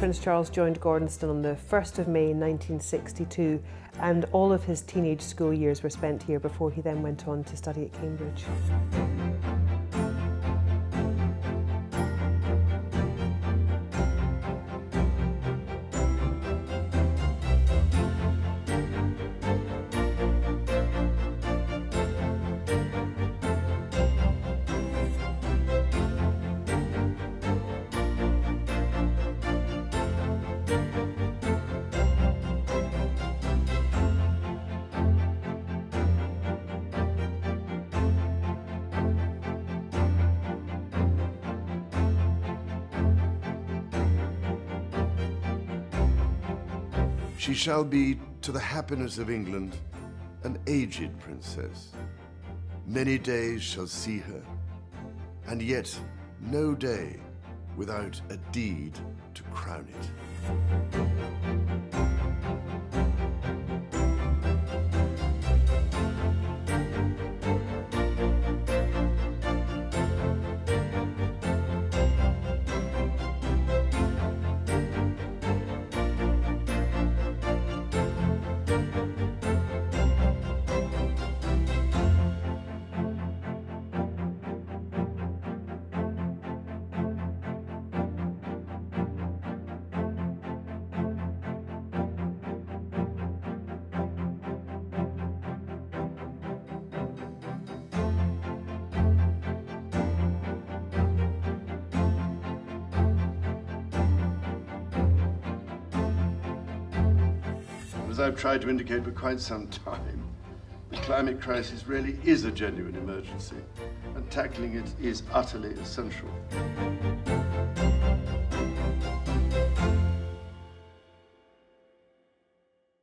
Prince Charles joined Gordonstoun on the 1st of May 1962, and all of his teenage school years were spent here before he then went on to study at Cambridge. She shall be, to the happiness of England, an aged princess. Many days shall see her, and yet no day without a deed to crown it. As I've tried to indicate for quite some time, the climate crisis really is a genuine emergency, and tackling it is utterly essential.